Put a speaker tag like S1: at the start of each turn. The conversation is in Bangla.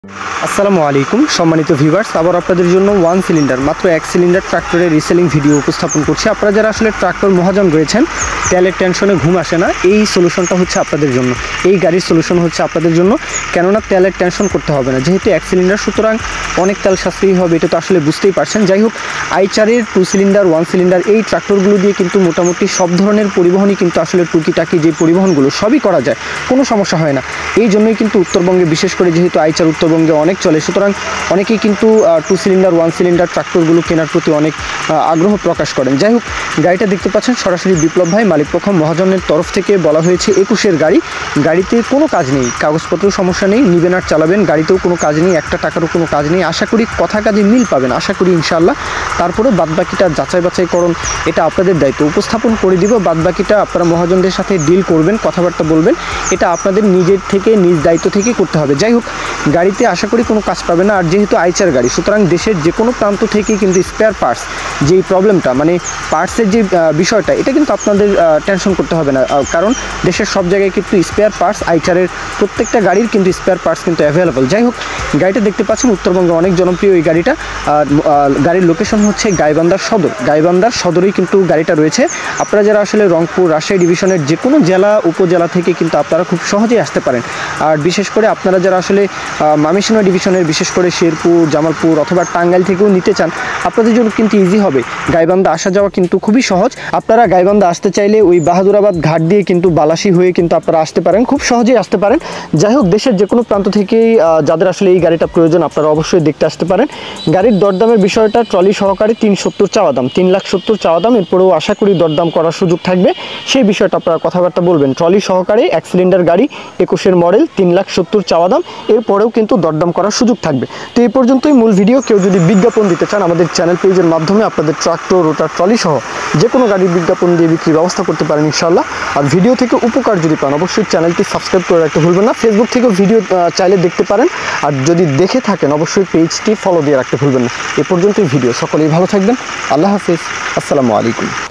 S1: আসসালামু আলাইকুম সম্মানিত ভিউয়ার্স, আবার আপনাদের জন্য ওয়ান সিলিন্ডার মাত্র এক সিলিন্ডার ট্রাক্টরের রিসেলিং ভিডিও উপস্থাপন করছি। আপনারা যারা আসলে ট্রাক্টর মহাজন রয়েছেন, তেলের টেনশনে ঘুম আসে না, এই সলিউশনটা হচ্ছে আপনাদের জন্য। এই গাড়ির সলিউশন হচ্ছে আপনাদের জন্য, কেননা তেলের টেনশন করতে হবে না, যেহেতু এক সিলিন্ডার, সুতরাং অনেক তেল সাশ্রয়ী হবে, এটা তো আসলে বুঝতেই পারছেন। যাই হোক, আইচারের টু সিলিন্ডার, ওয়ান সিলিন্ডার এই ট্রাক্টরগুলো দিয়ে কিন্তু মোটামুটি সব ধরনের পরিবহনই কিন্তু আসলে টুকিটাকি যে পরিবহনগুলো সবই করা যায়, কোনো সমস্যা হয় না। এই জন্যই কিন্তু উত্তরবঙ্গে, বিশেষ করে যেহেতু আইচার উত্তরবঙ্গে অনেক চলে, সুতরাং অনেকেই কিন্তু টু সিলিন্ডার, ওয়ান সিলিন্ডার ট্রাক্টরগুলো কেনার প্রতি অনেক আগ্রহ প্রকাশ করেন। যাই হোক, গাড়িটা দেখতে পাচ্ছেন সরাসরি বিপ্লব ভাই মালিকপক্ষ মহাজনের তরফ থেকে বলা হয়েছে 21-এর গাড়ি। গাড়িতে কোনো কাজ নেই, কাগজপত্র সমস্যা নেই, নিবেন আর চালাবেন, গাড়িতেও কোনো কাজ নেই, একটা টাকারও কোনো কাজ নেই। আশা করি কথা কাজে মিল পাবেন, আশা করি ইনশাআল্লাহ। তারপরে বাদবাকিটা যাচাই বাছাই করুন, এটা আপনাদের দায়িত্ব। উপস্থাপন করে দিব, বাদবাকিটা আপনারা মহাজনদের সাথে ডিল করবেন, কথাবার্তা বলবেন, এটা আপনাদের নিজের থেকে, নিজ দায়িত্ব থেকে করতে হবে। যাই হোক, গাড়িতে আশা করি কোনো কাজ পাবে না। আর যেহেতু আইচার গাড়ি, সুতরাং দেশের যে কোনো প্রান্ত থেকেই কিন্তু স্পেয়ার পার্টস, যেই প্রবলেমটা মানে পার্টসের যে বিষয়টা, এটা কিন্তু আপনাদের টেনশন করতে হবে না, কারণ দেশের সব জায়গায় কিন্তু স্পেয়ার পার্টস, আইচারের প্রত্যেকটা গাড়ির কিন্তু স্পেয়ার পার্টস কিন্তু অ্যাভেলেবল। যাই হোক, গাড়িটা দেখতে পাচ্ছেন উত্তরবঙ্গে অনেক জনপ্রিয় এই গাড়িটা। গাড়ির লোকেশন হচ্ছে গাইবান্ধার সদর, গাইবান্ধার সদরেই কিন্তু গাড়িটা রয়েছে। আপনারা যারা আসলে রংপুর, রাজশাহী ডিভিশনের যে কোনো জেলা, উপজেলা থেকে কিন্তু আপনারা খুব সহজেই আসতে পারেন। আর বিশেষ করে আপনারা যারা আসলে ময়মনসিংহ ডিভিশনের, বিশেষ করে শেরপুর, জামালপুর অথবা টাঙ্গাইল থেকেও নিতে চান, আপনাদের জন্য কিন্তু ইজি হবে। গাইবান্ধা আসা যাওয়া কিন্তু খুবই সহজ। আপনারা গাইবান্ধা আসতে চাইলে ওই বাহাদুরাবাদ ঘাট দিয়ে কিন্তু বালাসী হয়ে কিন্তু আপনারা আসতে পারেন, খুব সহজেই আসতে পারেন। যাই হোক, দেশের যে কোনো প্রান্ত থেকেই যাদের আসলে এই গাড়িটা প্রয়োজন, আপনারা অবশ্যই দেখতে আসতে পারেন। গাড়ির দরদামের বিষয়টা ট্রলি সহকারে 370 চাওয়া দাম, 3,70,000 চাওয়া দাম। এরপরেও আশা করি দরদাম করার সুযোগ থাকবে, সেই বিষয়টা আপনারা কথাবার্তা বলবেন। ট্রলি সহকারে এক সিলিন্ডার গাড়ি, 21-এর মডেল, 3,70,000 চাওয়া দাম। এরপরেও কিন্তু দরদাম করার সুযোগ থাকবে। তো এই পর্যন্তই মূল ভিডিও। কেউ যদি বিজ্ঞাপন দিতে চান, আমাদের চ্যানেল পেজের মাধ্যমে আপনাদের ট্রাক্টর, রোটার, ট্রলি সহ যে কোনো গাড়ির বিজ্ঞাপন দিয়ে বিক্রির ব্যবস্থা করতে পারেন ইনশাআল্লাহ। আর ভিডিও থেকে উপকার যদি পান, অবশ্যই চ্যানেলটি সাবস্ক্রাইব করে রাখতে ভুলবেন না। ফেসবুক থেকেও ভিডিও চাইলে দেখতে পারেন, আর যদি দেখে থাকেন অবশ্যই পেজটি ফলো দিয়ে রাখতে ভুলবেন না। এ পর্যন্তই ভিডিও। সকলেই ভালো থাকবেন। আল্লাহ হাফিজ। আসসালামু আলাইকুম।